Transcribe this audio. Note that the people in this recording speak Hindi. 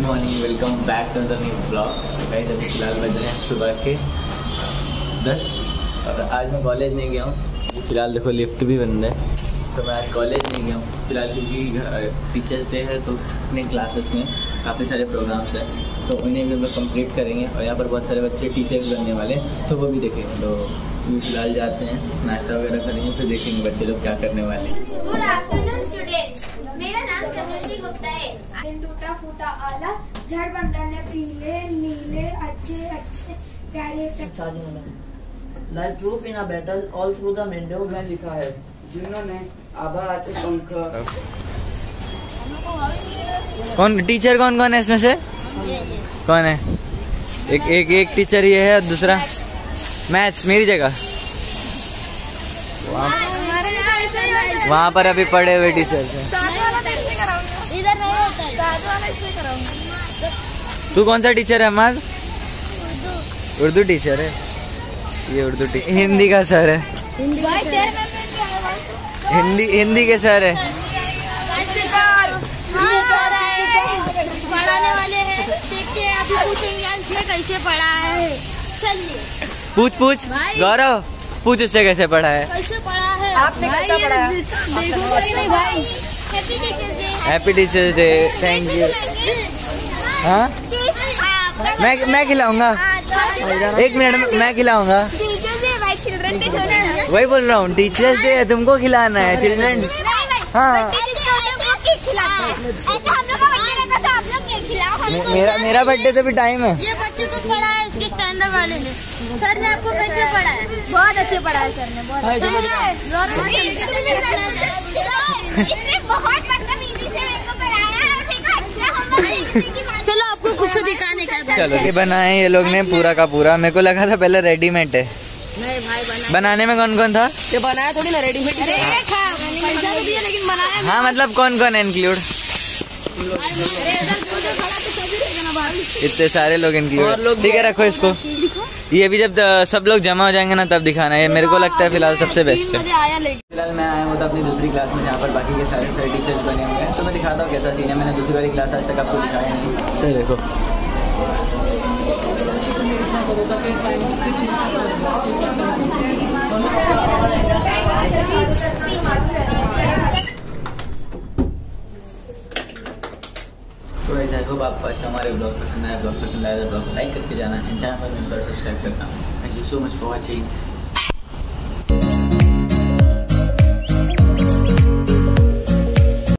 Morning, welcome back to the new blog. Guys अभी फिलहाल बज रहे हैं सुबह के 10 और आज मैं कॉलेज नहीं गया हूँ। फिलहाल देखो लिफ्ट भी बंद है, तो मैं आज कॉलेज नहीं गया हूँ फिलहाल, क्योंकि टीचर्स डे है तो अपने क्लासेस में काफ़ी सारे प्रोग्राम्स हैं, तो उन्हें भी हम लोग कम्प्लीट करेंगे। और यहाँ पर बहुत सारे बच्चे टीचर्स बनने वाले हैं, तो वो भी देखेंगे। तो फिलहाल जाते हैं, नाश्ता वगैरह करेंगे, फिर देखेंगे बच्चे लोग क्या करने वाले हैं। गुड आफ्टरनून स्टूडेंट्स, मेरा नाम तनुश्री गुप्ता है। टूटा फूटा आला झड़ बंदर ने पीले नीले अच्छे अच्छे प्यारे Like troop in a battle all through the window में लिखा है जिन्होंने आभाराचे पंख। कौन टीचर कौन कौन है इसमें से? कौन है? एक टीचर ये है, दूसरा मैथ्स मेरी जगह। वहाँ पर अभी पढ़े हुए टीचर्स हैं। इधर नहीं होता है। तू कौन सा टीचर है? हमार उर्दू टीचर है। ये उर्दू हिंदी का सर है। हिंदी के सर है। पढ़ाने वाले हैं, देखते हैं अभी पूछेंगे इसने कैसे पढ़ा है। चलिए पूछ गौरव, पूछ उससे कैसे पढ़ा है। कैसे पढ़ा है आपने कैसा पढ़ाया? देखो नहीं भाई। Happy teachers day. Happy teachers day, thank you. हाँ मैं खिलाऊंगा, 1 मिनट मैं खिलाऊंगा। चिल्ड्रन डे होना वही बोल रहा हूँ, टीचर्स डे है, तुमको खिलाना है। चिल्ड्रन हाँ, मेरा बर्थडे तो भी टाइम है। ये बच्चे को पढ़ा है इसके स्टैंडर्ड वाले ने। सर ने आपको कैसे पढ़ा है? बहुत अच्छे पढ़ा है सर ने, बहुत इसने बहुत बदतमीजी से मेरे को पढ़ाया और मेरे को अच्छा होमवर्क। चलो आपको कुछ तो दिखाने का। चलो ये बनाए ये लोग ने पूरा का पूरा। मेरे को लगा था पहले रेडीमेड है। नहीं भाई बनाने में कौन कौन था? ये बनाया थोड़ी ना रेडीमेड है। पैसा तो दिया लेकिन बनाया। हाँ मतलब कौन कौन है इंक्लूड? इतने सारे लोग इंक्लूड। ठीक है रखो इसको। ये भी जब सब लोग जमा हो जाएंगे ना तब दिखाना है। मेरे को लगता है फिलहाल सबसे बेस्ट है। फिलहाल मैं आया हूँ तो अपनी दूसरी क्लास में, जहाँ पर बाकी के सारे टीचर्स बने हुए हैं। तो मैं दिखाता हूँ कैसा सीन है। मैंने दूसरी वाली क्लास आज तक आपको दिखाया नहीं, तो देखो। तो ऐसा आई होप आपको आज का हमारे ब्लॉग पसंद आया। ब्लॉग पसंद आया तो ब्लॉग लाइक करके जाना है, चैनल पर सब्सक्राइब करना। Thank you so much for watching.